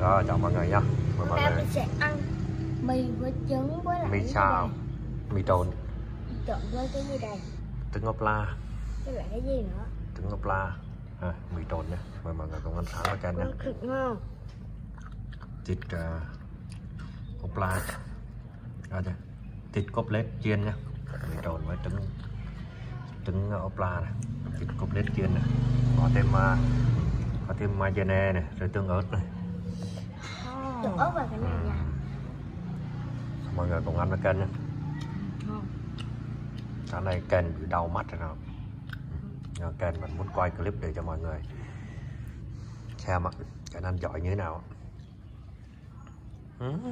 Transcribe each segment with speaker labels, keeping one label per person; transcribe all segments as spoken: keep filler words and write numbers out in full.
Speaker 1: Rồi chào mọi người nha. Mời mọi người.
Speaker 2: Mình sẽ ăn mì với trứng với lại
Speaker 1: Mì xào, mì trộn.
Speaker 2: trộn với cái gì đây?
Speaker 1: Trứng ốp la.
Speaker 2: Với lại cái gì nữa?
Speaker 1: Trứng ốp la. À, mì trộn nha. Mời mọi người cùng ăn thẳng vào kênh nha.
Speaker 2: Thịt ngon.
Speaker 1: Thịt uh, ốp la. Rồi nha. Thịt cốt lết chiên nha. Mì trộn với trứng trứng ốp la này. Thịt cốt lết chiên này. Có thêm uh, có thêm mayonnaise này, rồi tương ớt này.
Speaker 2: Tương ớt vào cái này nha.
Speaker 1: Mọi người cùng ăn với kênh nha.
Speaker 2: Ngon.
Speaker 1: Sáng nay kênh bị đau mắt rồi nào. Ừ. Kênh mình muốn quay clip để cho mọi người xem ạ, kênh ăn giỏi như thế nào. Ừ.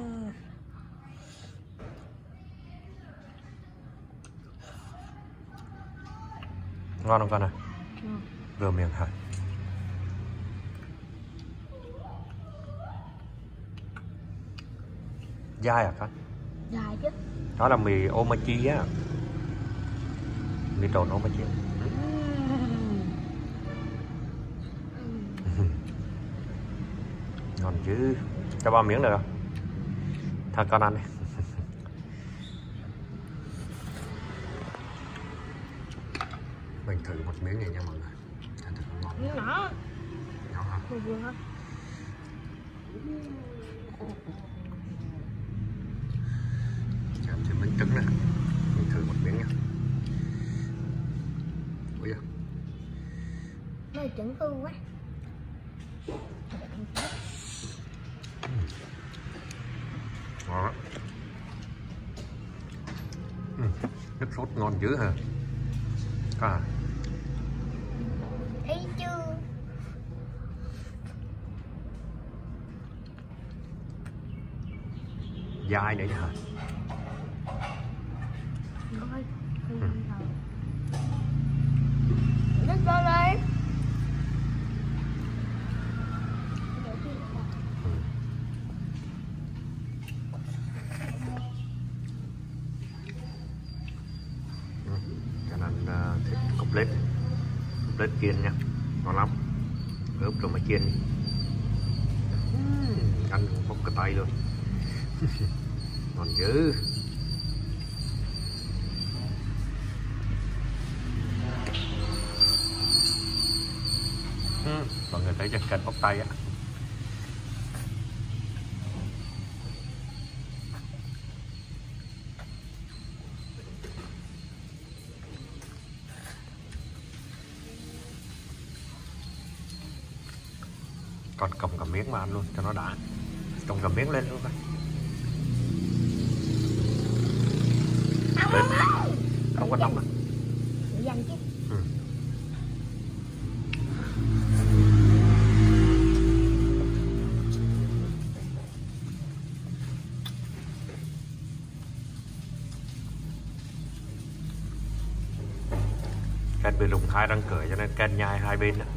Speaker 1: Ngon không con này?
Speaker 2: Ừ.
Speaker 1: Vừa miệng hả? Dai à con?
Speaker 2: Dài chứ.
Speaker 1: Đó là mì omachi á. Mì trộn omachi. Ngon chứ. Cho ba miếng được không? Thôi con ăn đi. Mình thử một miếng này nha mọi người. Thật thật ngon.
Speaker 2: Miếng nhỏ.
Speaker 1: Nhỏ hả?
Speaker 2: Vừa vừa thôi.
Speaker 1: Cho em thêm miếng trứng này. Mình thử một miếng nha. Ui da.
Speaker 2: Nó trứng hư quá.
Speaker 1: Ngon lắm. Ừ, nước sốt ngon dữ hả? À.
Speaker 2: Thấy chưa?
Speaker 1: Dai nữa chứ hả?
Speaker 2: Thôi.
Speaker 1: Ừ.
Speaker 2: Đứt ra đây. Thịt cốt lết cốt lết chiên nha, ngon lắm, ướp rồi mà chiên uhm, ăn bốc cái tay luôn. Ngon dữ. uhm, mọi người thấy cho kênh bốc tay á. Còn cầm cả miếng mà ăn luôn cho nó đã, trồng cả miếng lên luôn coi. Lên. Không có nóng à? Dành chứ.
Speaker 1: Ừ. Kênh bị lùng hai răng cửa cho nên kênh nhai hai bên đó.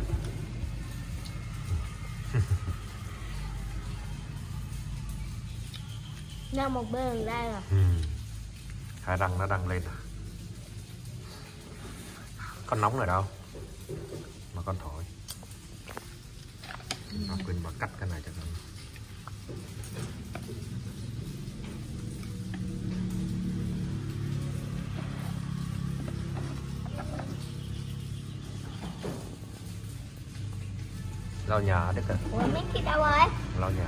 Speaker 2: Nào một bên đây rồi.
Speaker 1: Ừ. Hai răng nó đang lên à. Con nóng rồi đâu mà con thổi. Nó quên bà cắt cái này cho con. Lau nhà đấy cơ.
Speaker 2: Ủa miếng thịt đâu rồi?
Speaker 1: Lau nhà.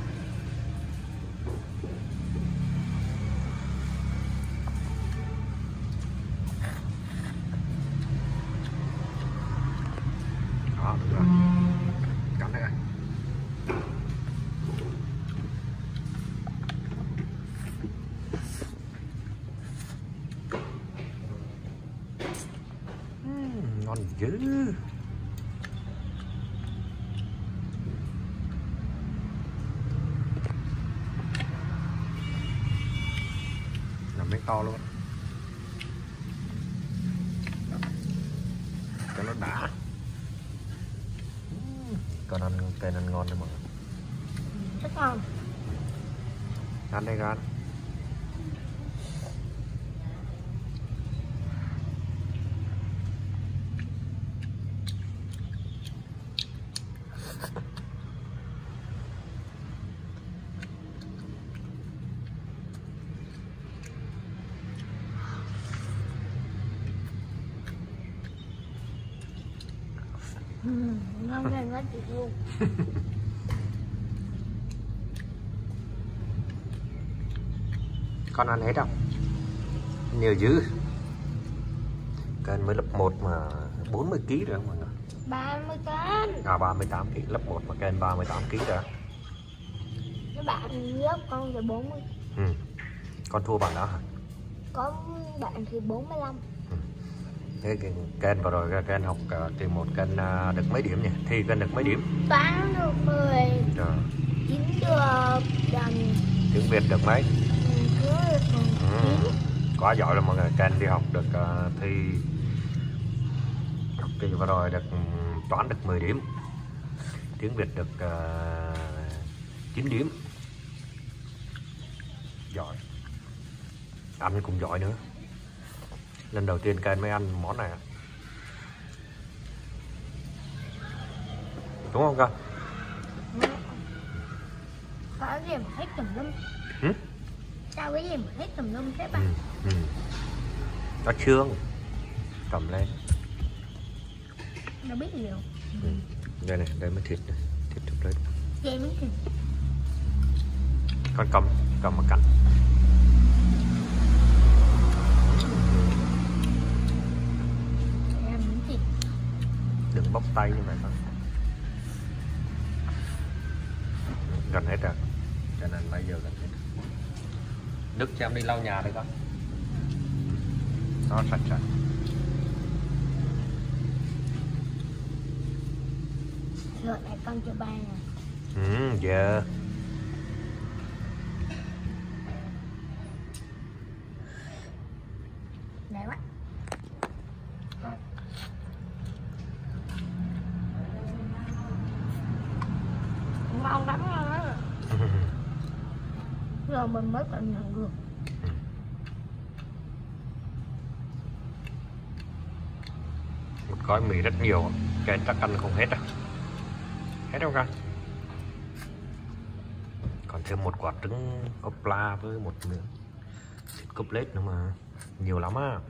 Speaker 1: Đó, đúng rồi. Cắn đây. Uhm, ngon dữ. Làm miếng to luôn. Cho nó đã. Con ăn cây ăn ngon đấy mọi người.
Speaker 2: Rất ngon.
Speaker 1: Ăn đây gan.
Speaker 3: Ngon hơn hết thịt luôn.
Speaker 1: Con ăn hết không? Nhiều dữ. Kênh mới lớp một mà bốn mươi ki lô gam rồi mọi người.
Speaker 3: ba mươi cân.
Speaker 1: À ba mươi tám ki lô gam, lớp một mà kênh ba mươi tám ki lô gam rồi.
Speaker 3: Các bạn lớp con thì bốn mươi.
Speaker 1: Ừ. Con thua bạn đó hả?
Speaker 3: Có bạn thì bốn mươi lăm.
Speaker 1: Ừ. Thế cái kênh vào rồi kênh học thì một kênh được mấy điểm nhỉ? Thi kênh được mấy điểm?
Speaker 3: Toán được mười.
Speaker 1: Rồi.
Speaker 3: Chín được gần.
Speaker 1: Tiếng Việt được mấy?
Speaker 3: Được
Speaker 1: ừ. Quá giỏi rồi mọi người. Kênh đi học được uh, thi học kỳ vừa rồi được um, toán được mười điểm, tiếng Việt được uh, chín điểm. Giỏi, ăn cũng giỏi nữa. Lần đầu tiên kênh mới ăn món này, đúng không con?
Speaker 3: Có gì mà hết tùm lum.
Speaker 1: Ừ?
Speaker 3: Sao cái gì mà hết tùm lum thế bạn?
Speaker 1: Ừ. Ừ. Có xương, cầm lên.
Speaker 3: Nó biết nhiều.
Speaker 1: Ừ. Đây này, đây mới thịt này, thịt chụp lên.
Speaker 3: Vậy mới thịt.
Speaker 1: Con cầm, cầm một cạnh.
Speaker 3: Làm miếng thịt.
Speaker 1: Đừng bóc tay như vậy con. Gần hết rồi, cho nên bây giờ gần hết. Đức cho em đi lau nhà đây con. Nó sạch sạch.
Speaker 3: Rồi lại con cho ba nè.
Speaker 1: Ừ, giờ
Speaker 3: Đẹp quá. Ngon lắm luôn á. Rồi mình mới cảm nhận được.
Speaker 1: một gói mì rất nhiều, cái chắc ăn không hết đâu. Hết đâu con? Còn thêm một quả trứng ốp la với một miếng thịt cốt lết nữa mà. Nhiều lắm á.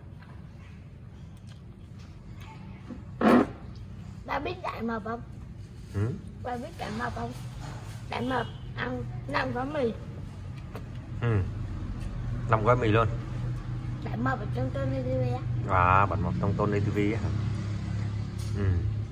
Speaker 3: Đã biết đại mập không?
Speaker 1: Ừ?
Speaker 3: Ba biết đại mập không? Đại mập ăn năm gói mì.
Speaker 1: Ừ. năm gói mì luôn.
Speaker 3: Đại mập ở trong Tony ti vi á.
Speaker 1: À, bạn mọc trong Tony ti vi á. Ừ.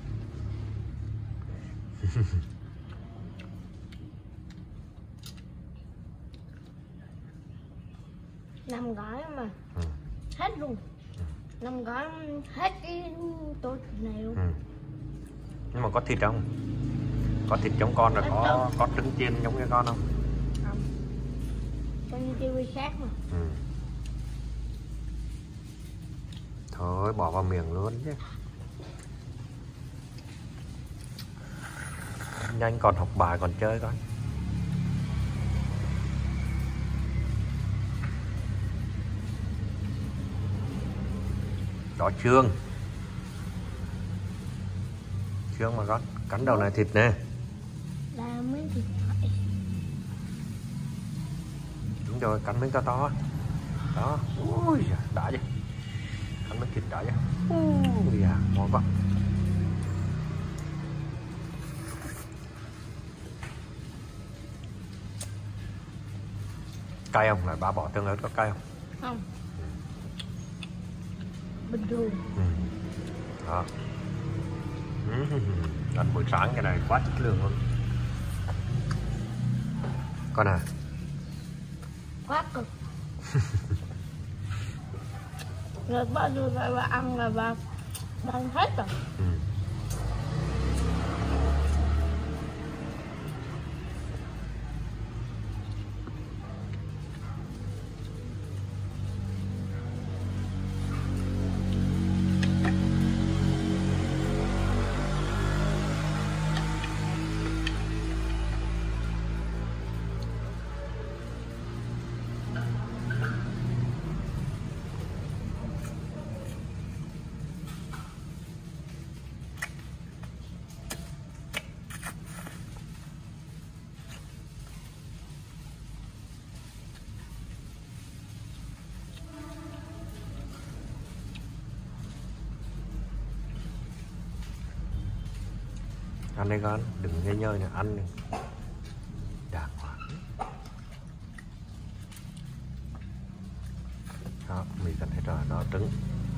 Speaker 3: Năm gói mà.
Speaker 1: Ừ.
Speaker 3: Hết luôn. Năm gói hết cái tô này luôn.
Speaker 1: Ừ. Nhưng mà có thịt không? Có thịt giống con rồi, có có trứng chiên giống như con không?
Speaker 3: Không. Tony ti vi khác mà.
Speaker 1: Ừ. Thôi bỏ vào miệng luôn chứ. Nhanh còn học bài còn chơi coi. Đó xương. Xương mà con, cắn đầu này thịt nè.
Speaker 3: Là miếng thịt thoại.
Speaker 1: Đúng rồi, cắn miếng to to. Đó, ui đã chứ. Cắn miếng thịt đã chứ. Ui à, ngon quá. Cay không? Lại ba bỏ tương ớt có cay không?
Speaker 3: Không. Bình thường.
Speaker 1: Ừ. Đó. Ừ. Ăn buổi sáng cái này quá chất lượng luôn. Con à?
Speaker 3: Quá cực. Rồi bao giờ lại bà ăn là bà ăn hết rồi.
Speaker 1: Ừ. Ăn đây con, đừng ngây nhơ nha, ăn đi. Đàng hoàng. Đó, mì gần hết rồi, đó trứng.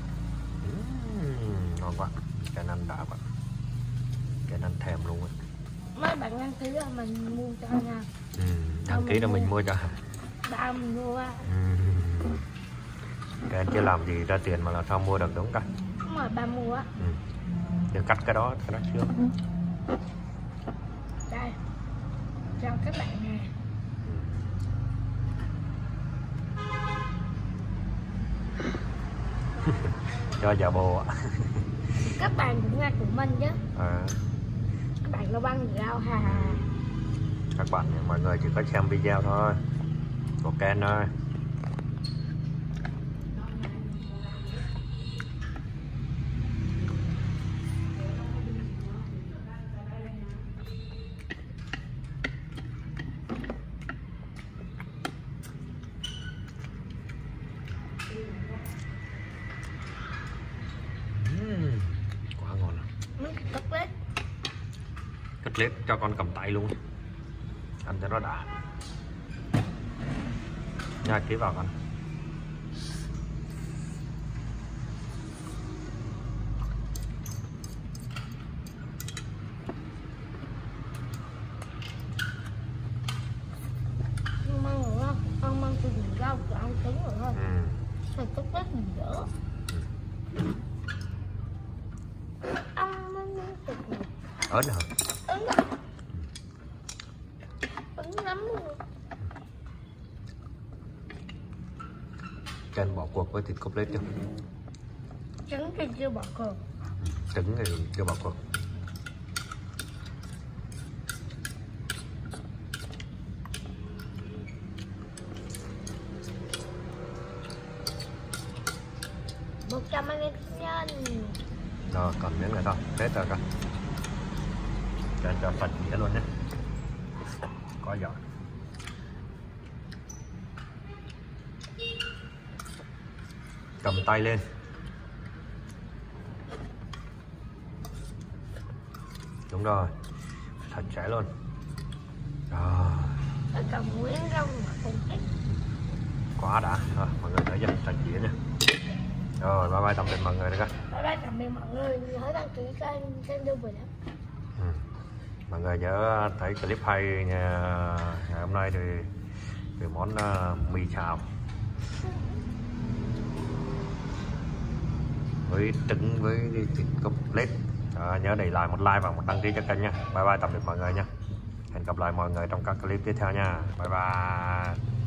Speaker 1: Uhm, ngon quá, cái ăn đã quá. Cái ăn thèm luôn á.
Speaker 3: Mấy bạn đăng ký là mình mua cho nha.
Speaker 1: Ừ, đăng ký là mình mua cho.
Speaker 3: Ba mình mua á.
Speaker 1: Ừ. Cái anh chưa làm gì ra tiền mà làm sao mua được, đúng không?
Speaker 3: Đúng rồi, ba mua á.
Speaker 1: Ừ. Đừng cắt cái đó, cái đó trước.
Speaker 3: Đây, cho các bạn nè.
Speaker 1: Cho giả bộ ạ.
Speaker 3: Các bạn cũng nghe của mình chứ.
Speaker 1: À,
Speaker 3: Các bạn nó băng rau hà hà.
Speaker 1: các bạn mọi người chỉ có xem video thôi, của Ken thôi. Uhm, quá ngon rồi.
Speaker 3: Mấy cái cất lết.
Speaker 1: Cắt lết cho con cầm tay luôn, ăn cho nó đã. Nha, ký vào con.
Speaker 3: Không mang rồi không? Không mang từ rau, từ ăn trứng rồi thôi.
Speaker 1: Ừ.
Speaker 3: Rồi cất lết mình dỡ. Ăn nó nó thịt này.
Speaker 1: Ớt hả?
Speaker 3: Ứng đó. Ứng lắm luôn.
Speaker 1: Ken bỏ cuộc với thịt cốt lết chưa?
Speaker 3: Trứng thì chưa bỏ cuộc.
Speaker 1: Trứng thì chưa bỏ cuộc.
Speaker 3: Một trăm anh em nhân.
Speaker 1: Rồi, còn miếng này thôi, tết rồi con. Cho cho sạch nghĩa luôn nhé. Có giỏi. Cầm tay lên. Đúng rồi, thật chảy luôn. Rồi,
Speaker 3: Ở cầm miếng rau mà không thích.
Speaker 1: quá đã. Rồi, mọi người thấy chưa? Sạch dĩa nha. Rồi, bye bye, tạm biệt mọi người nữa coi.
Speaker 3: Bye bye tạm biệt mọi người. Nhớ đăng ký kênh kênh Đưa Về Đất.
Speaker 1: Ừ. Mọi người nhớ thấy clip hay nha. Ngày hôm nay thì về món uh, mì xào với trứng với thịt cốt lết. À, nhớ để lại một like và một đăng ký cho kênh nha. Bye bye, tạm biệt mọi người nha. Hẹn gặp lại mọi người trong các clip tiếp theo nha. Bye bye.